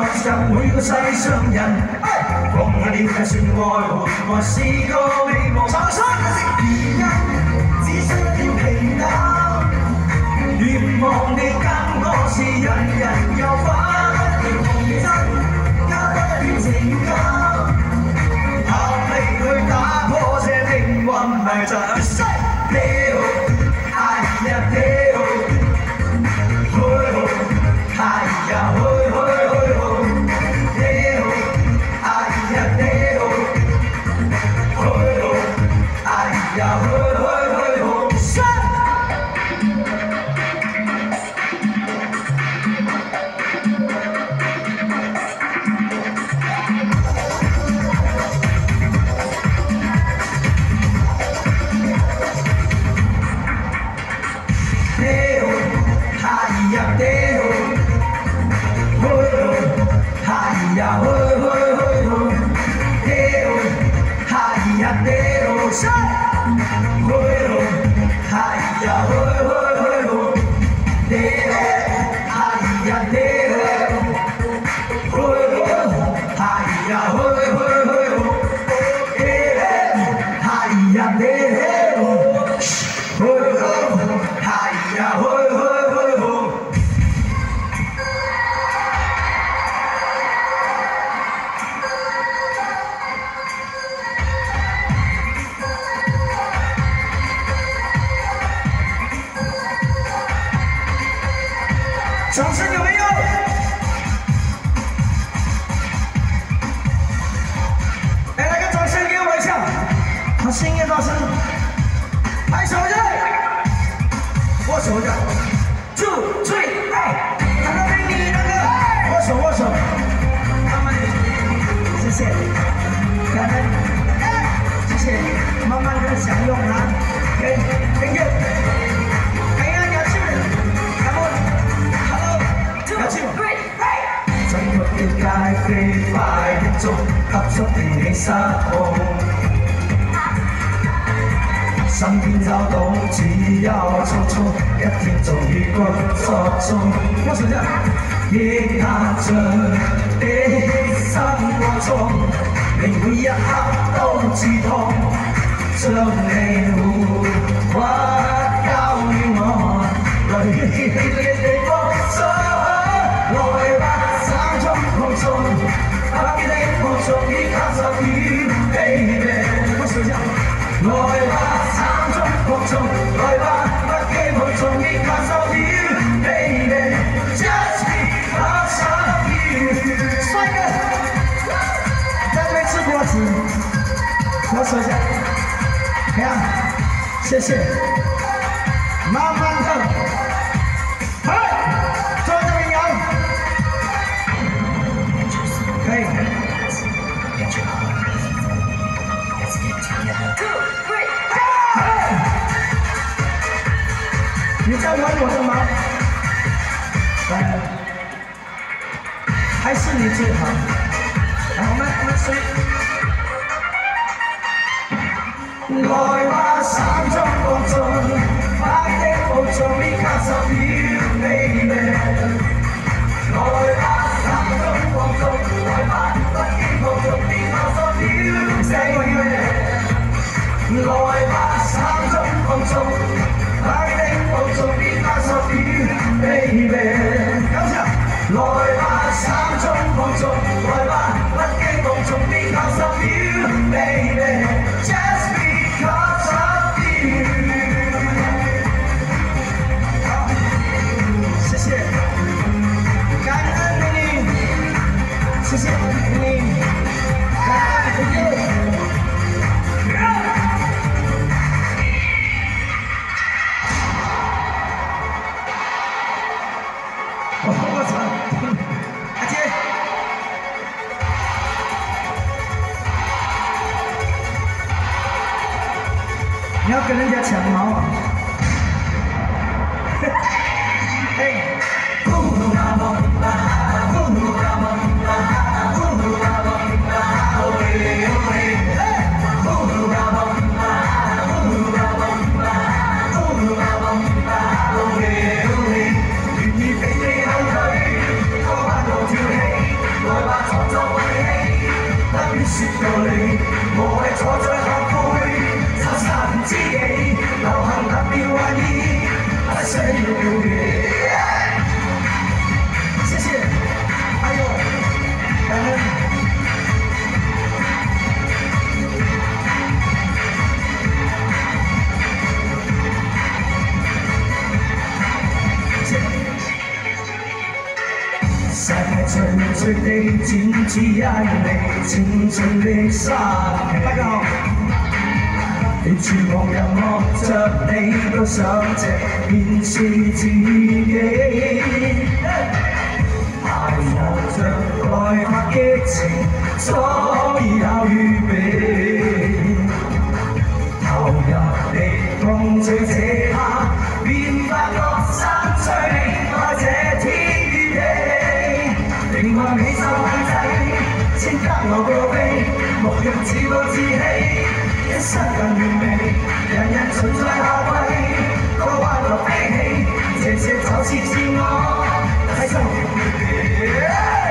十每個世上人，放下了計算愛護，愛是個美夢。藏身原因，只需要祈禱，願望你跟我是人人有份，童真加多點情感，合力去打破這命運迷障。哎呀！掌声有没有？来个掌声给我一下，好，声音大声，拍手去，握手去，2、3，哎，看到美女那个，握手握手，慢慢的，谢谢，感恩，谢谢，慢慢的享用啊，Thank you。掙脱了街飛快的鐘，急速地起失控。身邊找到只有匆匆，一天做與工作中。我想啫，抑壓着的生活中，令每一刻都刺痛，將你活骨交予我，淚血的放鬆。來吧，三種放縱，把你的放縱已靠實於 baby。我想下，來吧，三種放縱，來吧，不羈放縱已靠實於 baby。Just because of you。帥哥，在這邊吃果子，我說一下，看，謝謝，慢慢的。你在玩我的吗？还是你最好。来，我们谁？來吧，三種放縱，把的放縱你靠實於 baby。來吧，三種放縱，來吧，不羈放縱你靠實於 baby。來吧，三種放縱。Baby， 來吧，三種放縱，來吧，不羈放縱，別靠實於 baby，just because of you。好，謝謝，感恩你，謝謝你，感恩你。我操！阿姐，你要跟人家抢毛啊？哎。 我會坐在後背，找尋知己，流行特別懷疑，不需要顧忌。謝謝，哎呦，感恩。 世界最美的剪紙因你青春的生氣。大家好，你全部人望着你都想藉面試自己，排磨着來發激情，所以有預備，投入地共聚這刻，便發覺生趣，愛這天。 靈魂未受限制，請給我個臂，無用自暴自棄，一生更完美，人人存在夏季，個快樂飛起，這就是自我，喺生活裏邊。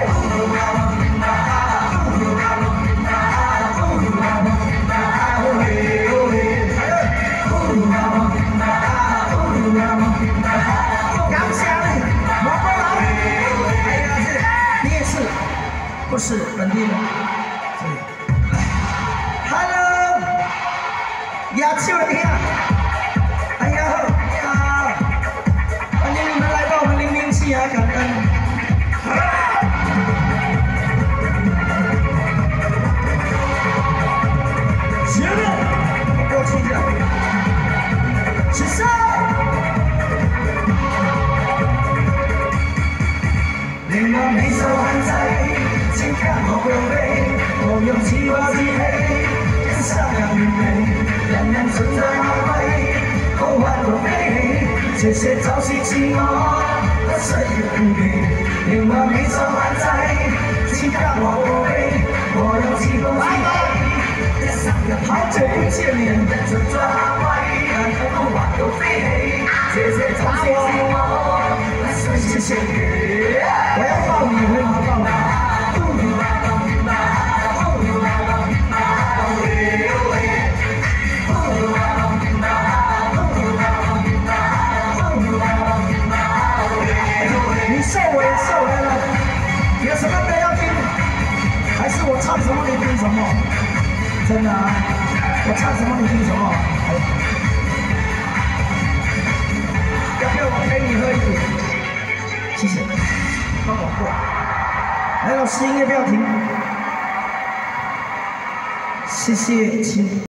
不是本地人，所以 ，Hello， 亚秋人呀，哎呀好，欢迎你们来到我们007啊，感恩。前面，给我出去，是谁？令我未受限制。 請給我個臂，無用自暴自棄，一生人完美，人人存在夏季，高快樂飛起，這就是自我，不需要顧忌，靈魂未受限制，請給我個臂，無用自暴自棄，一生人好久不見面，人人存在夏季，人人高快樂飛起，這就是自我，不需要謝謝，我要抱你，我要抱你。 瘦我也瘦来了，有什么歌要听？还是我唱什么你听什么？真的啊，我唱什么你听什么？要不要我陪你喝一点？谢谢，帮我过。来，老师音乐不要停。谢谢，请。